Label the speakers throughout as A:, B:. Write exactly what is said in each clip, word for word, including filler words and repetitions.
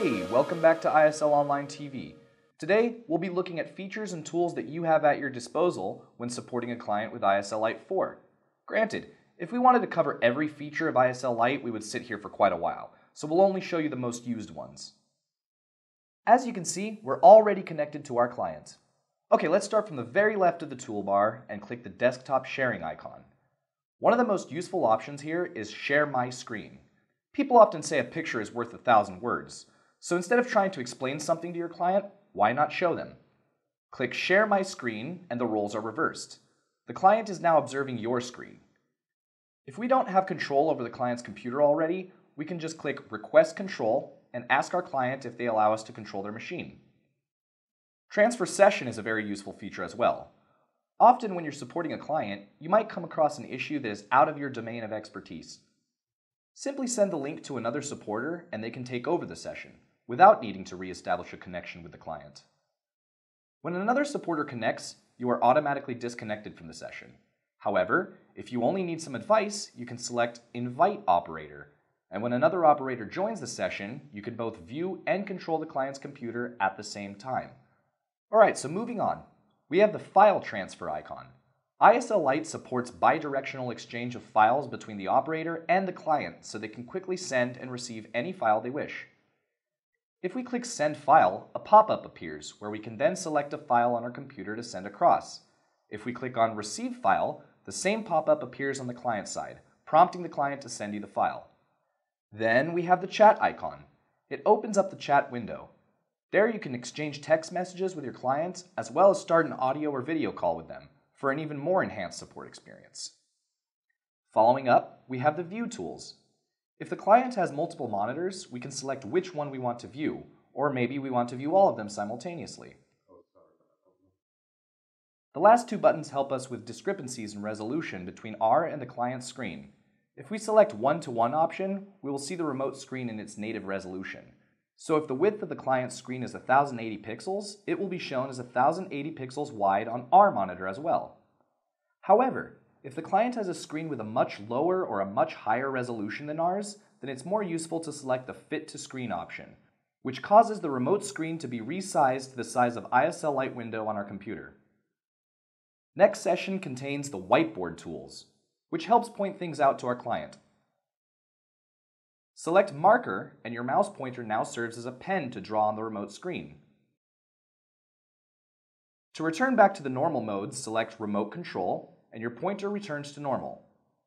A: Hey, welcome back to I S L Online T V. Today, we'll be looking at features and tools that you have at your disposal when supporting a client with I S L Lite four. Granted, if we wanted to cover every feature of I S L Lite, we would sit here for quite a while, so we'll only show you the most used ones. As you can see, we're already connected to our client. Okay, let's start from the very left of the toolbar and click the desktop sharing icon. One of the most useful options here is Share My Screen. People often say a picture is worth a thousand words, so instead of trying to explain something to your client, why not show them? Click Share My Screen and the roles are reversed. The client is now observing your screen. If we don't have control over the client's computer already, we can just click Request Control and ask our client if they allow us to control their machine. Transfer Session is a very useful feature as well. Often when you're supporting a client, you might come across an issue that is out of your domain of expertise. Simply send the link to another supporter and they can take over the session, without needing to re-establish a connection with the client. When another supporter connects, you are automatically disconnected from the session. However, if you only need some advice, you can select Invite Operator, and when another operator joins the session, you can both view and control the client's computer at the same time. Alright, so moving on. We have the File Transfer icon. I S L Lite supports bidirectional exchange of files between the operator and the client so they can quickly send and receive any file they wish. If we click Send File, a pop-up appears where we can then select a file on our computer to send across. If we click on Receive File, the same pop-up appears on the client side, prompting the client to send you the file. Then we have the Chat icon. It opens up the chat window. There you can exchange text messages with your clients as well as start an audio or video call with them for an even more enhanced support experience. Following up, we have the View tools. If the client has multiple monitors, we can select which one we want to view, or maybe we want to view all of them simultaneously. The last two buttons help us with discrepancies in resolution between our and the client's screen. If we select one-to-one option, we will see the remote screen in its native resolution. So if the width of the client's screen is one thousand eighty pixels, it will be shown as one thousand eighty pixels wide on our monitor as well. However, if the client has a screen with a much lower or a much higher resolution than ours, then it's more useful to select the Fit to Screen option, which causes the remote screen to be resized to the size of I S L Lite window on our computer. Next session contains the Whiteboard tools, which helps point things out to our client. Select Marker and your mouse pointer now serves as a pen to draw on the remote screen. To return back to the normal mode, select Remote Control and your pointer returns to normal.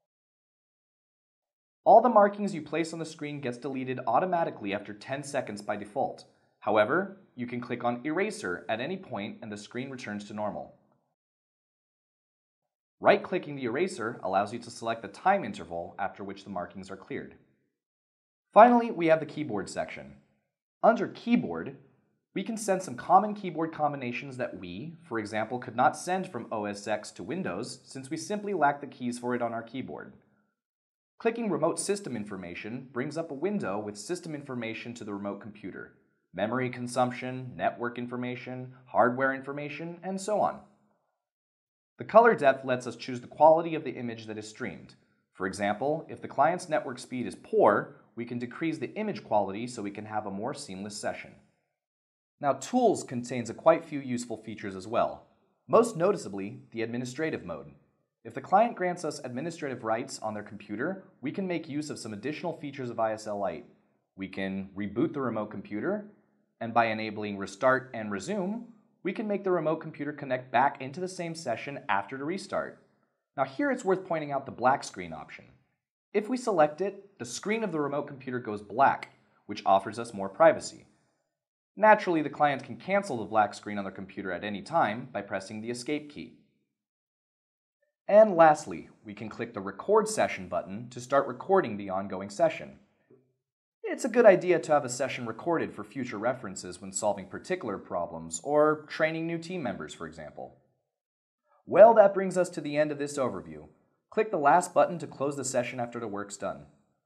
A: All the markings you place on the screen gets deleted automatically after ten seconds by default. However, you can click on Eraser at any point and the screen returns to normal. Right-clicking the eraser allows you to select the time interval after which the markings are cleared. Finally, we have the Keyboard section. Under Keyboard, we can send some common keyboard combinations that we, for example, could not send from O S X to Windows since we simply lack the keys for it on our keyboard. Clicking Remote System Information brings up a window with system information to the remote computer, memory consumption, network information, hardware information, and so on. The color depth lets us choose the quality of the image that is streamed. For example, if the client's network speed is poor, we can decrease the image quality so we can have a more seamless session. Now, Tools contains a quite few useful features as well, most noticeably the administrative mode. If the client grants us administrative rights on their computer, we can make use of some additional features of I S L Lite. We can reboot the remote computer, and by enabling Restart and Resume, we can make the remote computer connect back into the same session after the restart. Now here it's worth pointing out the black screen option. If we select it, the screen of the remote computer goes black, which offers us more privacy. Naturally, the client can cancel the black screen on their computer at any time by pressing the Escape key. And lastly, we can click the Record Session button to start recording the ongoing session. It's a good idea to have a session recorded for future references when solving particular problems or training new team members, for example. Well, that brings us to the end of this overview. Click the last button to close the session after the work's done.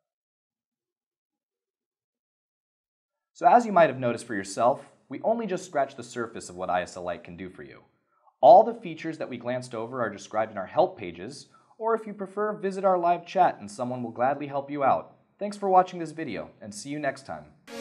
A: So as you might have noticed for yourself, we only just scratched the surface of what I S L Lite can do for you. All the features that we glanced over are described in our help pages, or if you prefer, visit our live chat and someone will gladly help you out. Thanks for watching this video, and see you next time.